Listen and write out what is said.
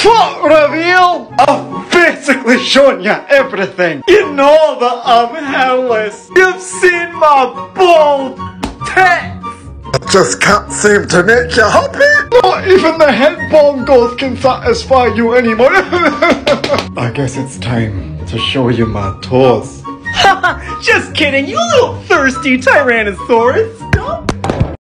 What reveal? I've basically shown you everything. You know that I'm hairless. You've seen my bald tits. I just can't seem to make you happy. Not even the head bongos can satisfy you anymore. I guess it's time to show you my toes. Just kidding, you little thirsty Tyrannosaurus.